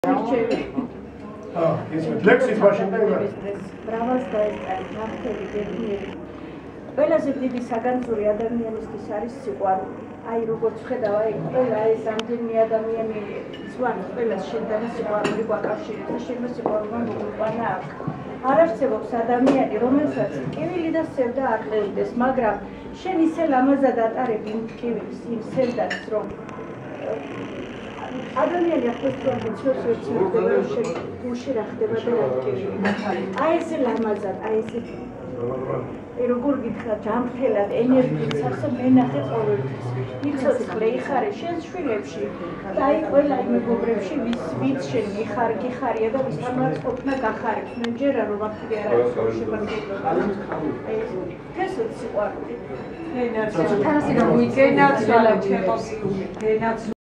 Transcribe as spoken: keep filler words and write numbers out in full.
Ah, ლექსის მაშინ და იგივე. ბრავალს დაესწრეთ ნახტები ბედნიერი. ყველაზე დიდი საგანძური ადამიანისთვის არის სიყვარული. აი როგორც ხედავ, აი ყველა ეს ამდენი ადამიანი ზვან ყველას შენთან სიყვარული გვაკავშირებს და შენმა სიყვარულმა მოგვიყვანა აქ. არ არსებობს ადამიანი, რომელსაც ტკივილი და სევდა არ ხვდეს, მაგრამ შენ ისე ლამაზად ატარებ იმ ტკივილს, იმ სევდას, რომ ადამიანი ახლა პროფესიოს ერთმანეთს შენ გულში რა ხდება და რა ტკივილი. აი ესე ლამაზად, აი ესე აი როგორ გითხრა ჯანმრთელად ენერგიით სახსა მენახე ყოველთვის. იცოცხლე იხარე შენ შვილებში და აი ყველა იმ მეგობრებში ვის ვიც შენ იხარ გიხარია და ვისთანაც ყოფნა გახარებს. მე მჯერა რომ აქ არ არის შემაგებობა. აი ეს სიყვარული. ენერგია. თანასწორად გენაცვალა ჩემოსი. გენაც